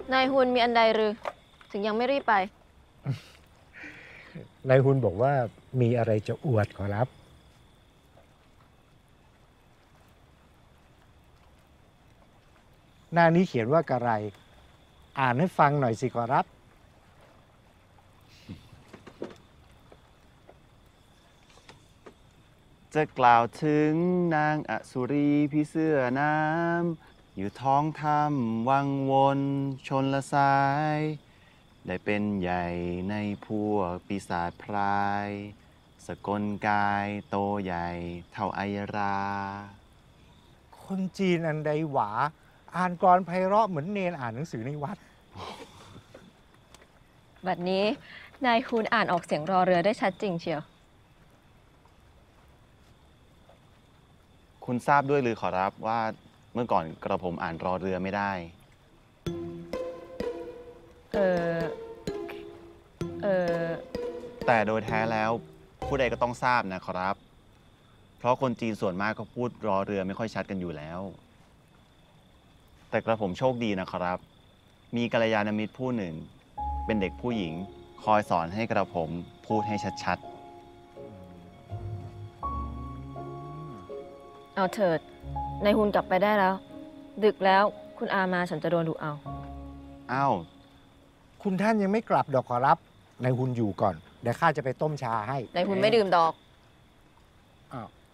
นายฮุนมีอันใดหรือถึงยังไม่รีบไปนายฮุนบอกว่ามีอะไรจะอวดขอรับหน้านี้เขียนว่ากระไร อ่านให้ฟังหน่อยสิขอรับจะกล่าวถึงนางอสุรีพี่เสื้อน้ำอยู่ท้องถ้ำวังวนชนละสาย ได้เป็นใหญ่ในพวกปีศาจพราย สกลกายโตใหญ่เท่าไอยราคนจีนอันใดหวา อ่านกรไพเราะเหมือนเนนอ่านหนังสือในวัดบัดนี้นายฮุนอ่านออกเสียงรอเรือได้ชัดจริงเชียวคุณทราบด้วยหรือขอรับว่าเมื่อก่อนกระผมอ่านรอเรือไม่ได้เออเออแต่โดยแท้แล้วผู้ใดก็ต้องทราบนะครับ เพราะคนจีนส่วนมากก็พูดรอเรือไม่ค่อยชัดกันอยู่แล้ว แต่กระผมโชคดีนะครับ มีกัลยาณมิตรผู้หนึ่ง เป็นเด็กผู้หญิง คอยสอนให้กระผมพูดให้ชัดเอาเถิดนายฮุนกลับไปได้แล้ว ดึกแล้วคุณอามาฉันจะโดนดุเอาๆ อ้าวคุณท่านยังไม่กลับดอกขอรับนายฮุนอยู่ก่อน เดี๋ยวข้าจะไปต้มชาให้นายฮุนไม่ดื่มดอกอ้าว